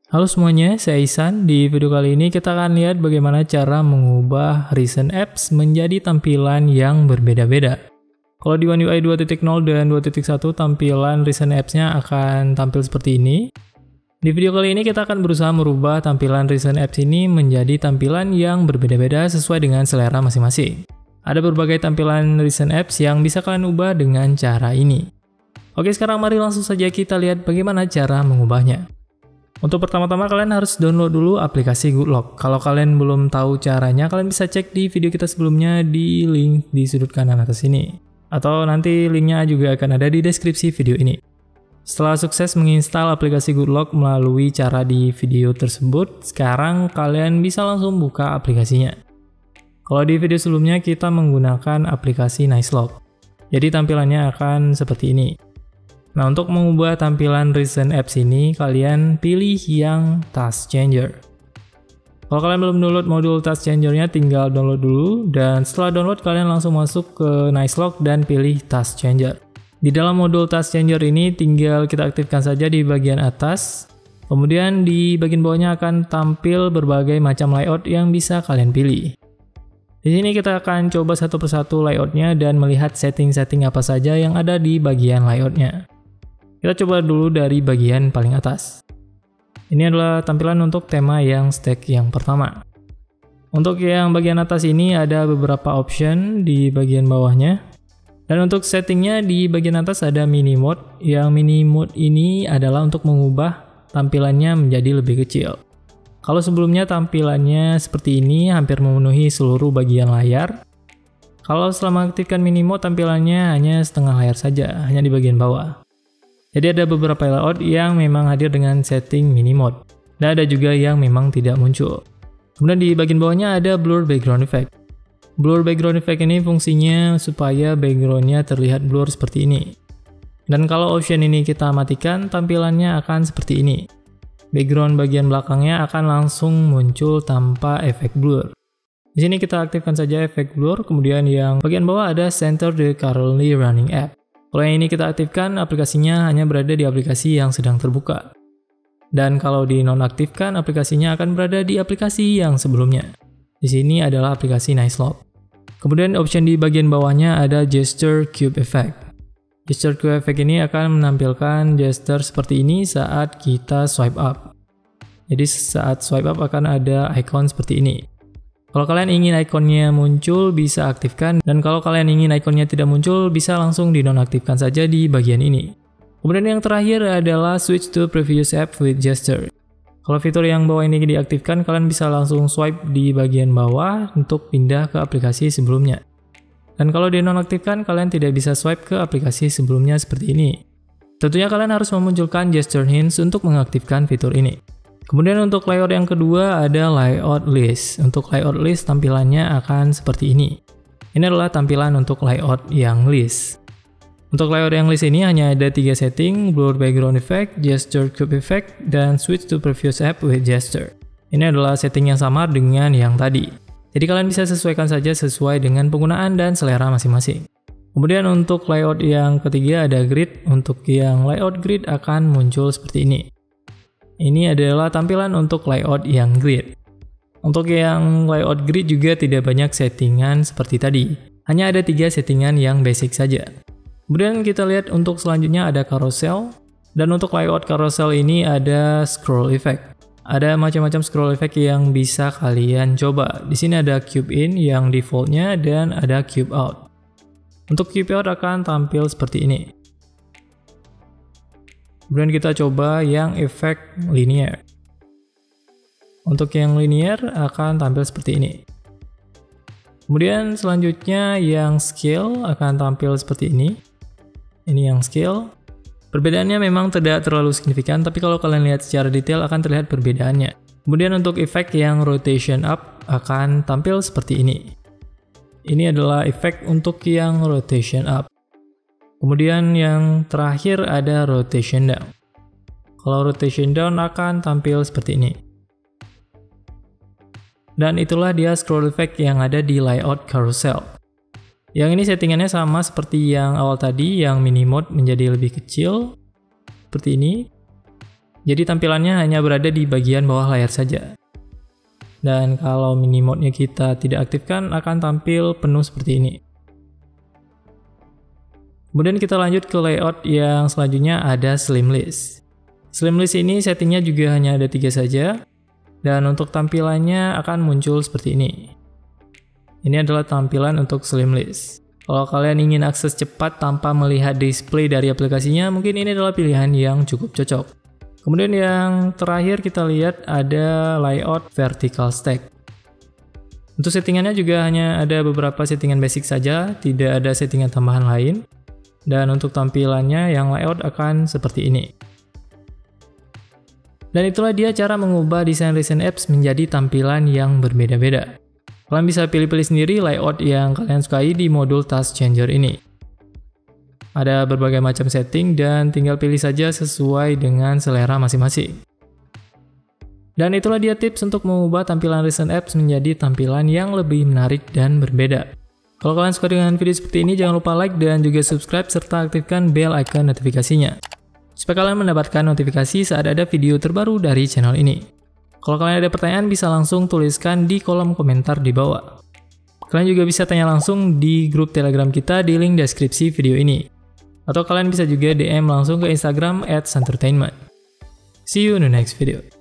Halo semuanya, saya Ihsan. Di video kali ini kita akan lihat bagaimana cara mengubah recent apps menjadi tampilan yang berbeda-beda. Kalau di One UI 2.0 dan 2.1 tampilan recent apps-nya akan tampil seperti ini. Di video kali ini kita akan berusaha merubah tampilan recent apps ini menjadi tampilan yang berbeda-beda sesuai dengan selera masing-masing. Ada berbagai tampilan recent apps yang bisa kalian ubah dengan cara ini. Oke, sekarang mari langsung saja kita lihat bagaimana cara mengubahnya. Untuk pertama-tama kalian harus download dulu aplikasi Goodlock. Kalau kalian belum tahu caranya, kalian bisa cek di video kita sebelumnya di link di sudut kanan atas ini. Atau nanti linknya juga akan ada di deskripsi video ini. Setelah sukses menginstal aplikasi Goodlock melalui cara di video tersebut, sekarang kalian bisa langsung buka aplikasinya. Kalau di video sebelumnya kita menggunakan aplikasi NiceLock. Jadi tampilannya akan seperti ini. Nah, untuk mengubah tampilan recent apps ini, kalian pilih yang Task Changer. Kalau kalian belum download modul Task Changer-nya, tinggal download dulu. Dan setelah download, kalian langsung masuk ke NiceLock dan pilih Task Changer. Di dalam modul Task Changer ini, tinggal kita aktifkan saja di bagian atas. Kemudian di bagian bawahnya akan tampil berbagai macam layout yang bisa kalian pilih. Di sini kita akan coba satu persatu layoutnya dan melihat setting-setting apa saja yang ada di bagian layoutnya. Kita coba dulu dari bagian paling atas. Ini adalah tampilan untuk tema yang stack yang pertama. Untuk yang bagian atas ini ada beberapa option di bagian bawahnya. Dan untuk settingnya di bagian atas ada mini mode. Yang mini mode ini adalah untuk mengubah tampilannya menjadi lebih kecil. Kalau sebelumnya tampilannya seperti ini, hampir memenuhi seluruh bagian layar. Kalau setelah mengaktifkan mini mode, tampilannya hanya setengah layar saja, hanya di bagian bawah. Jadi ada beberapa layout yang memang hadir dengan setting mini mode. Dan ada juga yang memang tidak muncul. Kemudian di bagian bawahnya ada blur background effect. Blur background effect ini fungsinya supaya backgroundnya terlihat blur seperti ini. Dan kalau option ini kita matikan, tampilannya akan seperti ini. Background bagian belakangnya akan langsung muncul tanpa efek blur. Di sini kita aktifkan saja efek blur, kemudian yang bagian bawah ada center the currently running app. Kalau yang ini kita aktifkan, aplikasinya hanya berada di aplikasi yang sedang terbuka. Dan kalau dinonaktifkan, aplikasinya akan berada di aplikasi yang sebelumnya. Di sini adalah aplikasi NiceLock. Kemudian option di bagian bawahnya ada Gesture Cube Effect. Gesture Cube Effect ini akan menampilkan gesture seperti ini saat kita swipe up. Jadi saat swipe up akan ada icon seperti ini. Kalau kalian ingin ikonnya muncul, bisa aktifkan. Dan kalau kalian ingin ikonnya tidak muncul, bisa langsung dinonaktifkan saja di bagian ini. Kemudian yang terakhir adalah Switch to Previous App with Gesture. Kalau fitur yang bawah ini diaktifkan, kalian bisa langsung swipe di bagian bawah untuk pindah ke aplikasi sebelumnya. Dan kalau dinonaktifkan, kalian tidak bisa swipe ke aplikasi sebelumnya seperti ini. Tentunya kalian harus memunculkan Gesture Hints untuk mengaktifkan fitur ini. Kemudian untuk layout yang kedua ada layout list. Untuk layout list tampilannya akan seperti ini. Ini adalah tampilan untuk layout yang list. Untuk layout yang list ini hanya ada 3 setting, blur background effect, gesture cube effect, dan switch to previous app with gesture. Ini adalah setting yang sama dengan yang tadi. Jadi kalian bisa sesuaikan saja sesuai dengan penggunaan dan selera masing-masing. Kemudian untuk layout yang ketiga ada grid. Untuk yang layout grid akan muncul seperti ini. Ini adalah tampilan untuk layout yang grid. Untuk yang layout grid juga tidak banyak settingan seperti tadi. Hanya ada 3 settingan yang basic saja. Kemudian kita lihat untuk selanjutnya ada carousel. Dan untuk layout carousel ini ada scroll effect. Ada macam-macam scroll effect yang bisa kalian coba. Di sini ada cube in yang defaultnya dan ada cube out. Untuk cube out akan tampil seperti ini. Kemudian kita coba yang efek linear. Untuk yang linear akan tampil seperti ini. Kemudian selanjutnya yang scale akan tampil seperti ini. Ini yang scale. Perbedaannya memang tidak terlalu signifikan, tapi kalau kalian lihat secara detail akan terlihat perbedaannya. Kemudian untuk efek yang rotation up akan tampil seperti ini. Ini adalah efek untuk yang rotation up. Kemudian yang terakhir ada rotation down. Kalau rotation down akan tampil seperti ini. Dan itulah dia scroll effect yang ada di layout carousel. Yang ini settingannya sama seperti yang awal tadi, yang mini mode menjadi lebih kecil. Seperti ini. Jadi tampilannya hanya berada di bagian bawah layar saja. Dan kalau mini mode-nya kita tidak aktifkan, akan tampil penuh seperti ini. Kemudian kita lanjut ke layout yang selanjutnya, ada slim list. Slim list ini settingnya juga hanya ada 3 saja. Dan untuk tampilannya akan muncul seperti ini. Ini adalah tampilan untuk slim list. Kalau kalian ingin akses cepat tanpa melihat display dari aplikasinya, mungkin ini adalah pilihan yang cukup cocok. Kemudian yang terakhir kita lihat ada layout vertical stack. Untuk settingannya juga hanya ada beberapa settingan basic saja, tidak ada settingan tambahan lain. Dan untuk tampilannya yang layout akan seperti ini. Dan itulah dia cara mengubah desain recent apps menjadi tampilan yang berbeda-beda. Kalian bisa pilih-pilih sendiri layout yang kalian sukai di modul Task Changer ini. Ada berbagai macam setting dan tinggal pilih saja sesuai dengan selera masing-masing. Dan itulah dia tips untuk mengubah tampilan recent apps menjadi tampilan yang lebih menarik dan berbeda. Kalau kalian suka dengan video seperti ini, jangan lupa like dan juga subscribe serta aktifkan bell icon notifikasinya, supaya kalian mendapatkan notifikasi saat ada video terbaru dari channel ini. Kalau kalian ada pertanyaan, bisa langsung tuliskan di kolom komentar di bawah. Kalian juga bisa tanya langsung di grup Telegram kita di link deskripsi video ini. Atau kalian bisa juga DM langsung ke Instagram @santertainment. See you in the next video.